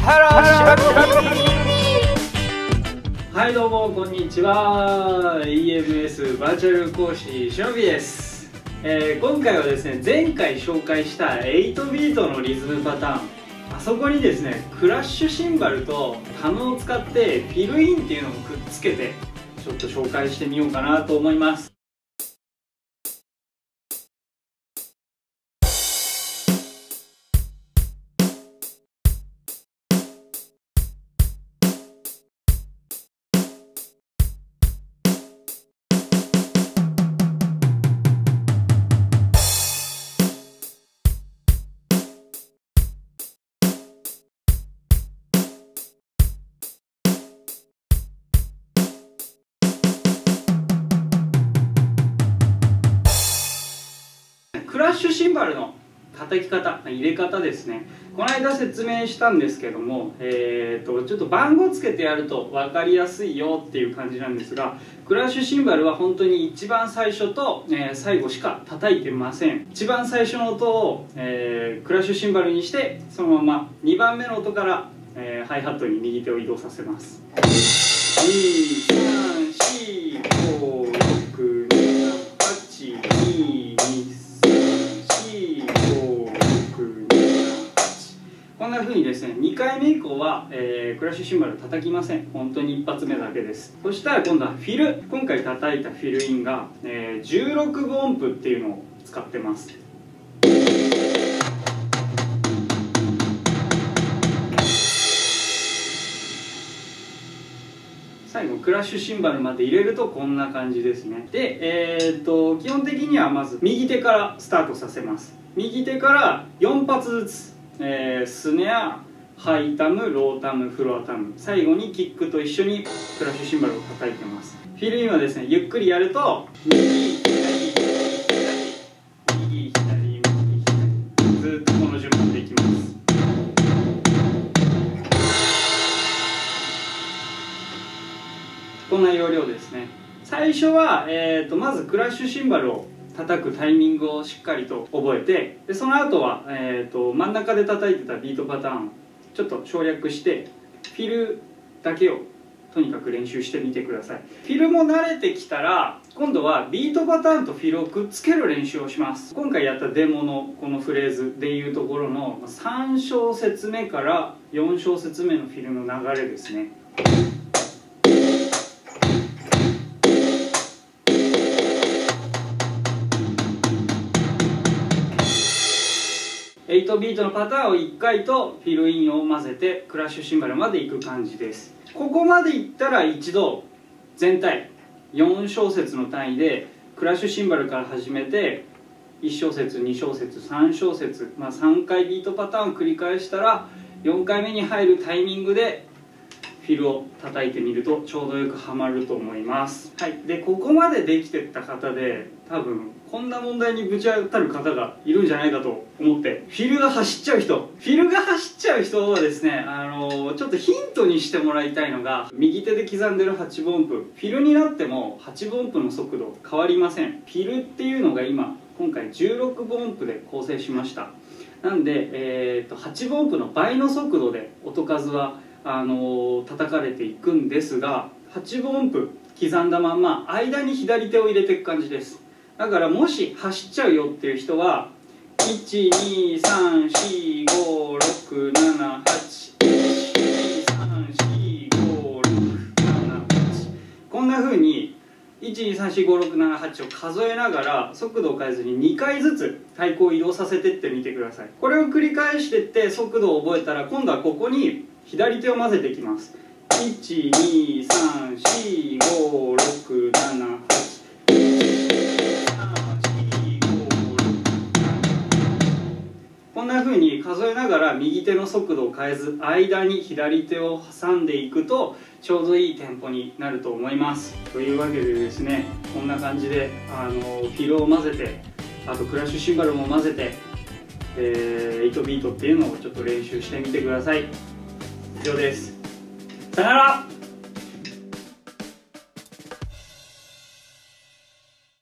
はい、どうもこんにちは。 EMS バーチャル講師しのびです。今回はですね、前回紹介した8ビートのリズムパターン、あそこにですねクラッシュシンバルとハムを使ってフィルインっていうのをくっつけてちょっと紹介してみようかなと思います。クラッシュシンバルの叩き方、入れ方ですね。この間説明したんですけども、ちょっと番号つけてやると分かりやすいよっていう感じなんですが、クラッシュシンバルは本当に一番最初と、最後しか叩いてません。一番最初の音を、クラッシュシンバルにして、そのまま2番目の音から、ハイハットに右手を移動させます。2、3、4、5、6、7、8、2、2、こんな風にですね、2回目以降は、クラッシュシンバル叩きません。本当に一発目だけです。そしたら今度はフィル、今回叩いたフィルインが、16分音符っていうのを使ってます。最後クラッシュシンバルまで入れるとこんな感じですね。で、基本的にはまず右手からスタートさせます。右手から4発ずつ、スネア、ハイタム、ロータム、フロアタム、最後にキックと一緒にクラッシュシンバルを叩いてます。フィルインはですね、ゆっくりやると右左右左右左、ずっとこの順番でいきます。こんな要領ですね。最初は、まずクラッシュシンバルを叩くタイミングをしっかりと覚えて、でその後は、真ん中で叩いてたビートパターンをちょっと省略してフィルだけをとにかく練習してみてください。フィルも慣れてきたら今度はビートパターンとフィルをくっつける練習をします。今回やったデモのこのフレーズでいうところの3小節目から4小節目のフィルの流れですね。8ビートのパターンを1回とフィルインを混ぜてクラッシュシンバルまでいく感じです。ここまでいったら一度全体4小節の単位でクラッシュシンバルから始めて1小節2小節3小節、3回ビートパターンを繰り返したら4回目に入るタイミングでフィルを叩いてみるとちょうどよくハマると思います。はい、でここまでできてった方で多分こんな問題にぶち当たる方がいるんじゃないかと思って、フィルが走っちゃう人はですね、ちょっとヒントにしてもらいたいのが、右手で刻んでる8分音符、フィルになっても8分音符の速度変わりません。フィルっていうのが今回16分音符で構成しました。なんで、8分音符の倍の速度で音数は叩かれていくんですが、8分音符刻んだまんま間に左手を入れていく感じです。だからもし走っちゃうよっていう人は123456781234567こんな風に123456788を数えながら速度を変えずに2回ずつ太鼓を移動させてってみてください。これを繰り返してって速度を覚えたら今度はここに左手を混ぜていきます。123456788こんな風に数えながら右手の速度を変えず間に左手を挟んでいくとちょうどいいテンポになると思います。というわけでですね、こんな感じでフィルを混ぜて、あとクラッシュシンバルも混ぜて、8ビートっていうのをちょっと練習してみてください。以上です。さよなら。